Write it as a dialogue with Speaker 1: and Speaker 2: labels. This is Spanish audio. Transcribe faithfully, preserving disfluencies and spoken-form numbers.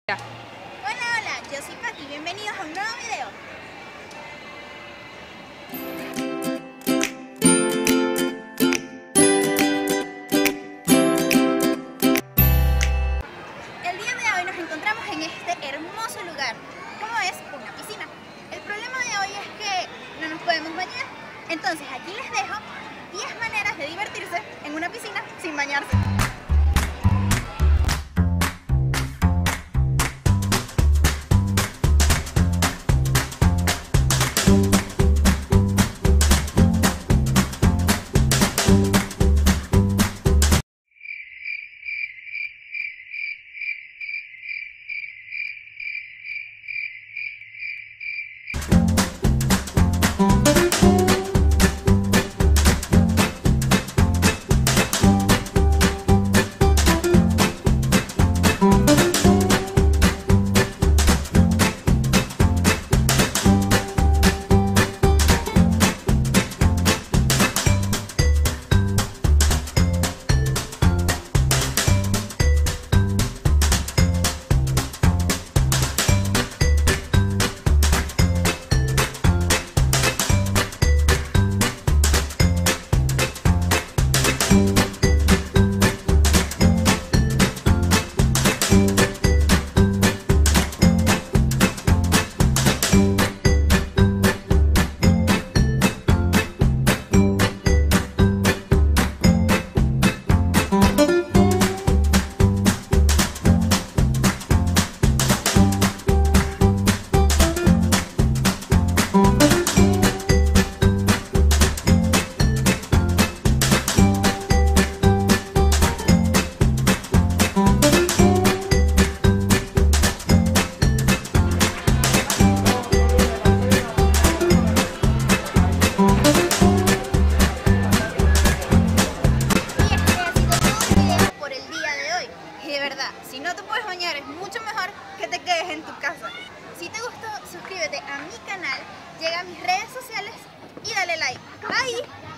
Speaker 1: Hola, hola, yo soy Pati, bienvenidos a un nuevo video. El día de hoy nos encontramos en este hermoso lugar, como es una piscina. El problema de hoy es que no nos podemos bañar, entonces aquí les dejo diez maneras de divertirse en una piscina sin bañarse. Si no te puedes bañar, es mucho mejor que te quedes en tu casa. Si te gustó, suscríbete a mi canal, llega a mis redes sociales y dale like. Bye.